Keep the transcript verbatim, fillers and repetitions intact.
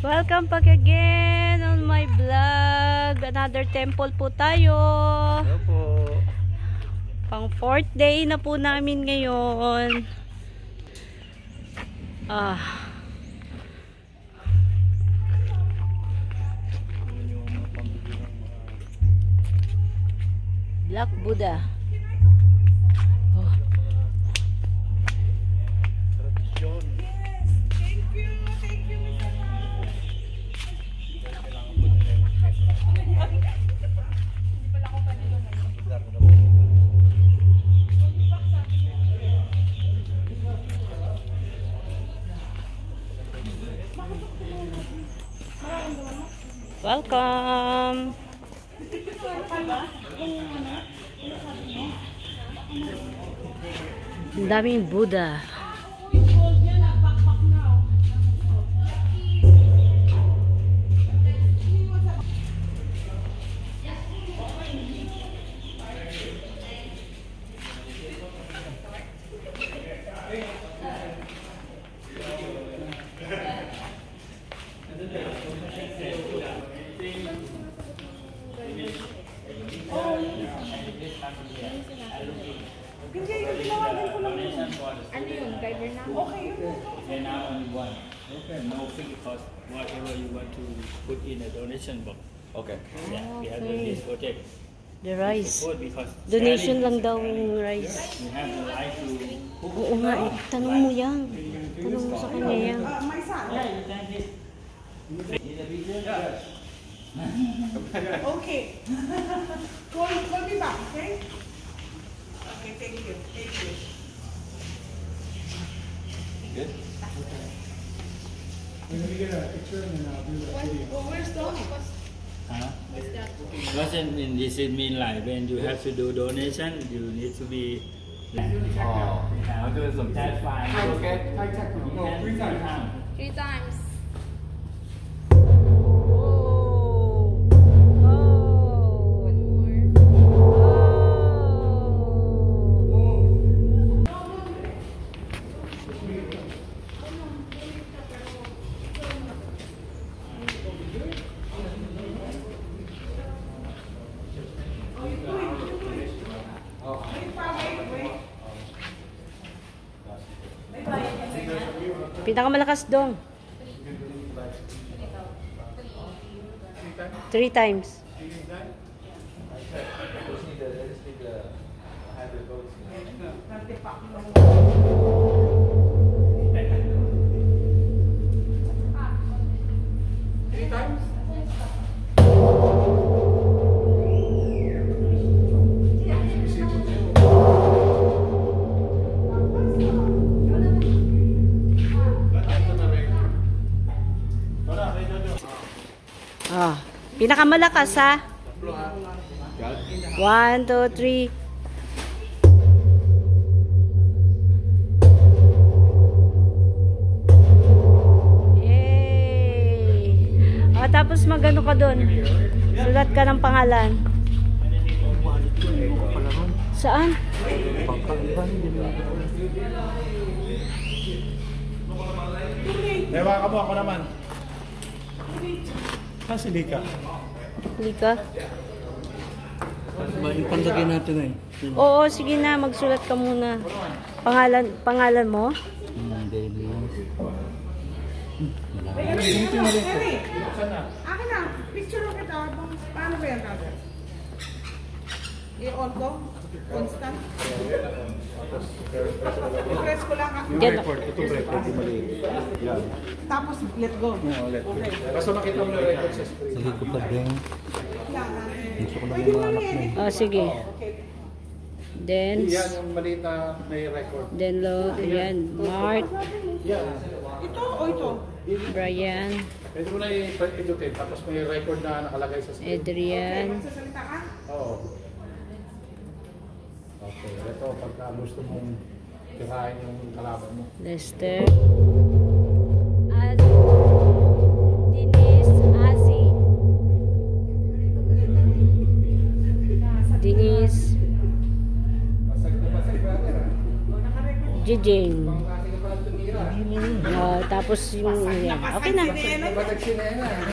Welcome back again on my vlog. Another temple po tayo. Hello po. Pang fourth day na po namin ngayon. Ah. Black Buddha. Oh. Tradisyon. Welcome. Ang daming Buddha. Hindi, yung tinawagan ko lang yun. Ano yun? Driver na? Okay yun. Okay, now only one. Okay, no fee cost. Whatever you want to put in a donation box. Okay. Yeah, we have Okay. this project. The rice. Support because Donation sharing lang is- daw yung rice. We have the right to cook. Oo nga eh. Tanong mo yan. Tanong mo sa kanya yan. Uh, my son. Yeah, you can get. Need a video? Yes. Okay. Call, call me back, okay? Okay, thank you. Thank you. Good. Let me get a picture and then I'll do that video. Well, where's Donnie? Huh? Because in, in this it mean like when you have to do donation, you need to be. Oh. I'll do some chat file. Okay, high tech now. No, three times. Three times. Pinakamalakas dong. Three times. Three times? Ah, pinakamalakas ha. One, two, three. Yay! Ah, tapos magano ka doon. Sulat ka ng pangalan. Saan? Dewa ka mo, ako naman. Ah, si Lika. Lika? Ipandagay natin eh. Oo, sige na, magsulat ka muna. Pangalan, pangalan mo? Daily. Harry! Akin na. Picture ko kita. Paano ba yan, brother? I-on ko? Constant? I-press ko lang. Yan. Record, itong record, yung maliit. Yan. Tapos let go. Oo, let go. Kaso makita mo yung record sa screen. Sige ko pa din. Gusto ko lang Pwede yung mo mga anak yan. mo. Oh, sige. Then, Yan yung maliit na may record. then lo, ayan, Mark, Yan. Ito o ito? Brian, Pwede mo na i-educate, tapos may record na nakalagay sa screen. Adrian, Magsasalita ka? Oo. Okay, ito pagka gusto mong tirahin yung kalaban mo. Lester, at Denise, Asi, Denise, Jijing. Uh, Tapos yung, yan. Okay na. Napasan si Nena. Ba't nagsinena?